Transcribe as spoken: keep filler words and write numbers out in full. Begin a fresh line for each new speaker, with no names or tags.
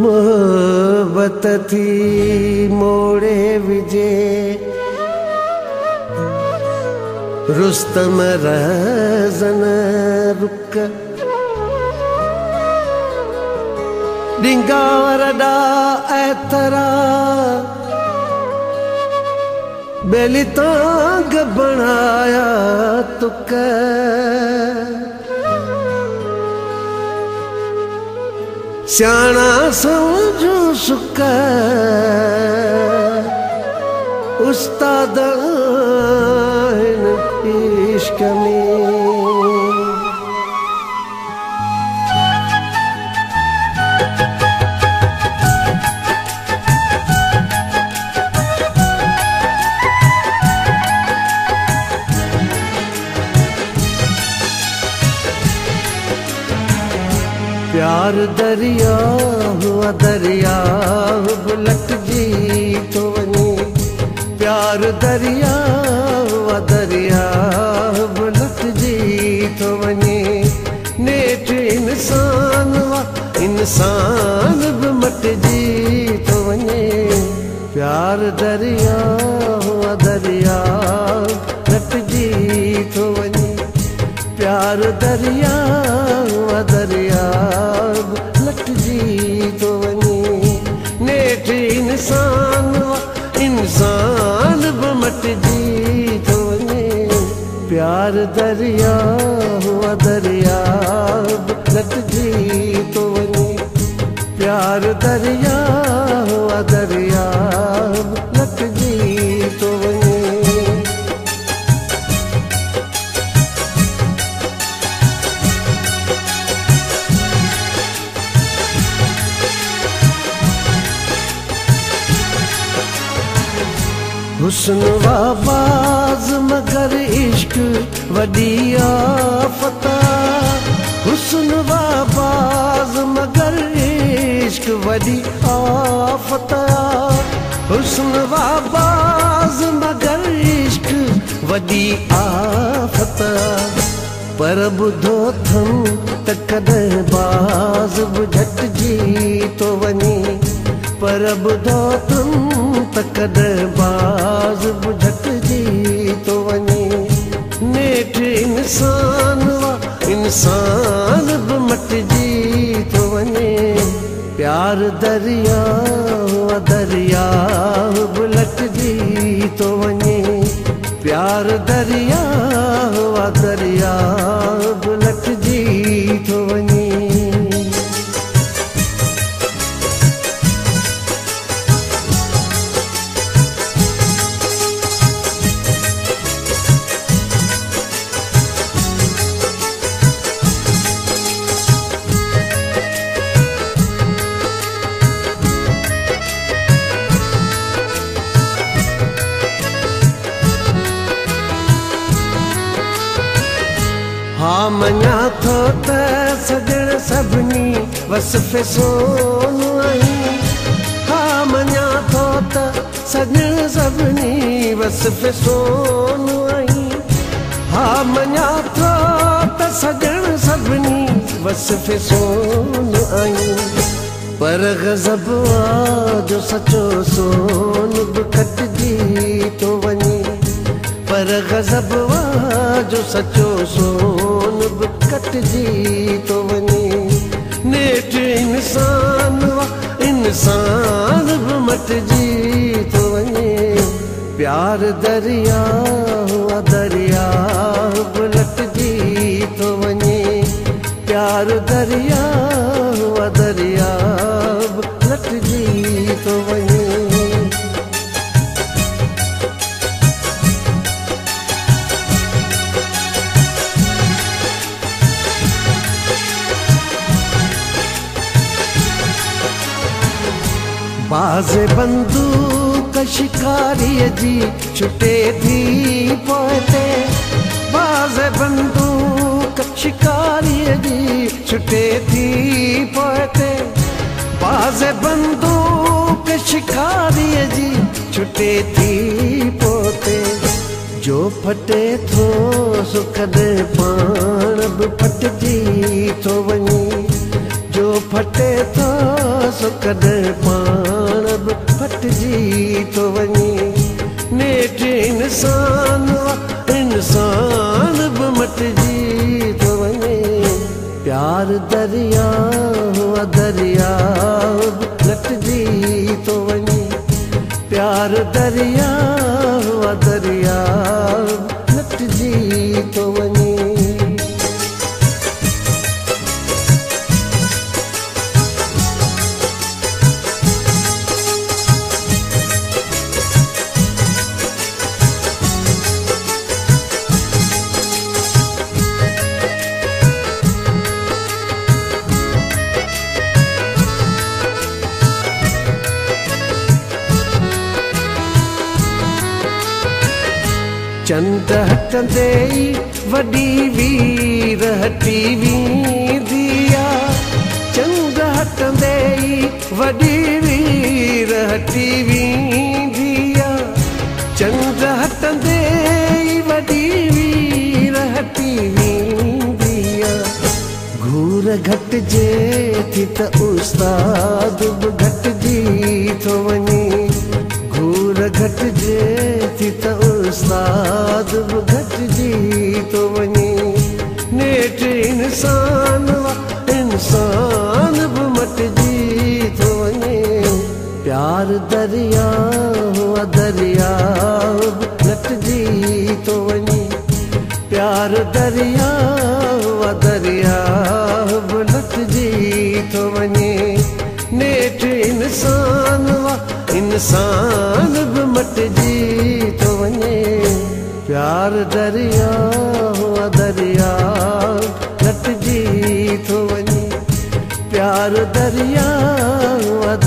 मोहब्बत थी मोड़े विजे रुस्तम रहज़न रुक डिंगा वरडा ऐतरा बेली तांग बनाया तुक स्याणा समझो सुक उस्ताद इश्क में प्यार दरिया हुआ दरिया बुलट जी तो वनी प्यार दरिया हुआ दरिया बुलट जी तो वनी नेठ इंसान वा इंसान भी मट जी तो वनी प्यार दरिया हुआ दरिया लट जी तो वनी प्यार दरिया हुआ दरिया लट जी तो वनी नेठ इंसान इंसान बमट जी तो वनी प्यार दरिया हुआ दरिया लट जी तो वनी प्यार दरिया हुआ दरिया लट जी तो वनी हुस्न वाबाज मगर इश्क वडी आफत हुस्न वाबाज मगर इश्क वडी आफत हुस्न वाबाज मगर इश्क वडी आफत पर बुधो थम तकद बाज बुझट जी तो वनी पर बुधो थम तकद बाज बुझट जी तो वनी नेठ इंसान वा इंसान बमट जी तो वनी प्यार दरिया हुआ दरिया बुलट जी तो वनी प्यार दरिया हुआ दरिया बुलट जी तो वनी हाँ मञा थो त सजण सभिनी वसफ़े सोन आई हाँ मञा थो त सजण सभिनी वसफ़े सोन आई हाँ मञा थो त सजण सभिनी वसफ़े सोन आई पर गज़ब जो सचो सोन बि कटजी तो वञे पर गज़ब जो सचो सोन बि कटजी तो वञे नेठ इंसान वा इंसान बि मटजी तो वञे प्यार दरिया हुआ दरिया बि लटजी तो वञे प्यार दरिया हुआ दरिया बि लटजी तो वञे बाज़े बंदूक शिकारी जी छुटे थी पोते बाज़े बंदूक शिकारी जी छुटे थी पोते बाज़े बंदूक शिकारी जी छुटे थी पोते जो फटे थो सुखद पाण बि फटजी थो वञे जो फटे थो सो कॾहिं पाण बि फटिजी थो वञे। नेठ इंसान इंसान बि मटिजी थो वञे। प्यार दरिया हुआ दरिया बि लटजी थो वञे। प्यार दरिया हुआ दरिया बि लटजी थो वञे। चंद हटंदे वॾी वीर हटी वेंदी आ। चंद हटंदे वॾी वीर हटी वेंदी आ। चंद हटंदे वॾी वीर हटी वेंदी आ। घूर घटिजे थी त उस्ताद बि घटिजी थो वञे। घूर घटिजे थी त उस्ताद बि घटिजी थो वञे। नेठ इंसान इंसान बि मटिजी थो वञे। प्यार दरिया हुआ दरिया बि लटजी थो वञे। प्यार दरिया हुआ दरिया बि लटजी थो वञे। नेठ इंसान इंसान बि मटिजी थो वञे। प्यार दरिया हुआ दरिया लटजी थो वञे। प्यार दरिया हुआ